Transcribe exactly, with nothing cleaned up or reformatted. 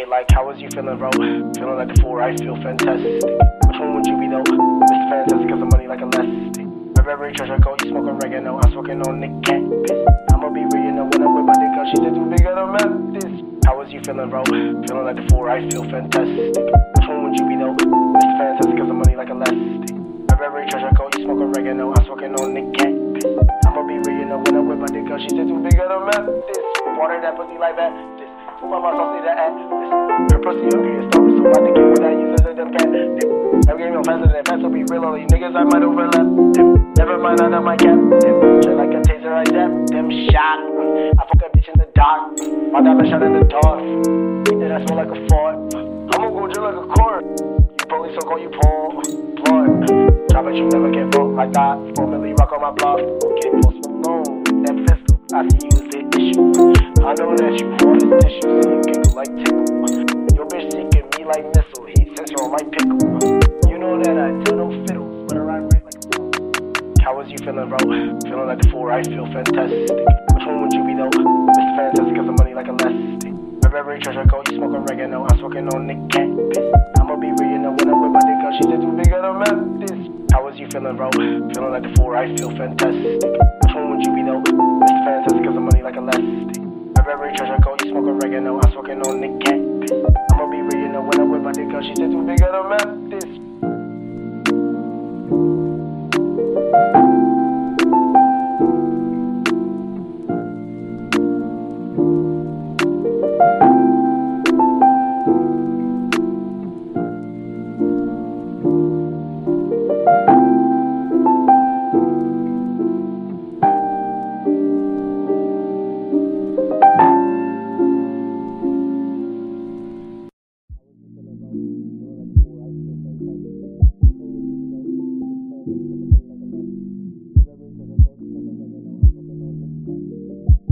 like, how was you feeling, bro? Feeling like the fool, right? Feel fantastic. Which one would you be, though? Mister Fantastic, cause the money like elastic. My Burberry treasure coat, you smoke oregano. I'm smoking on the cat piss. I'ma be real, you know, when I'm with my dick, cause she said too big, I don't map this. How was you feeling, bro? Feeling like the fool, right? Feel fantastic. Which one would you be, though? Mister Fantastic, cause the money like elastic. My Burberry treasure coat, you smoke oregano. I'm smoking on the cat piss. I'ma be real, you know, when I'm with my dick, cause she said too big, I don't map this. Water that pussy like that. This. Two of my sauce need to add this. Her pussy hungry and starving, so I think it with that uses a dumb cat. I'm getting on faster than fast, so be real, all these niggas I might overlap. Never mind, I know my cap. Just like a taser, I zap them shot. I fuck a bitch in the dark. My diamond shot in the dark. Then I smell like a fart. I'ma go drill like a court. You police, so call you Paul. Blood. Try, but you never get fucked like that. Four milli rock on my block. Okay, post Malone. That pistol, I see you as the issue. I know that you want his tissue, so you giggle like tickle. Your bitch seeking me like missile, he sensual like pickle. You know that I do no fiddles, but I rhyme right like a fool. How was you feeling, bro? Feeling like the fool, right? Feel fantastic. Which one would you be, though? Mister Fantastic, cause the money like elastic. My Burberry treasure coat, you smoke oregano. I'm smoking on the cat piss. I'ma be real, you know, when I'm with my dick, cause she said too big, I don't map this. How was you feeling, bro? Feeling like the fool, right? Feel fantastic. Which one would you be, though? Mister Fantastic, cause the money like elastic. My Burberry treasure coat, you smoke oregano. I'm smoking on the cat piss. I'ma be real, you know, when I'm with my dick, cause she said too big, I don't map this.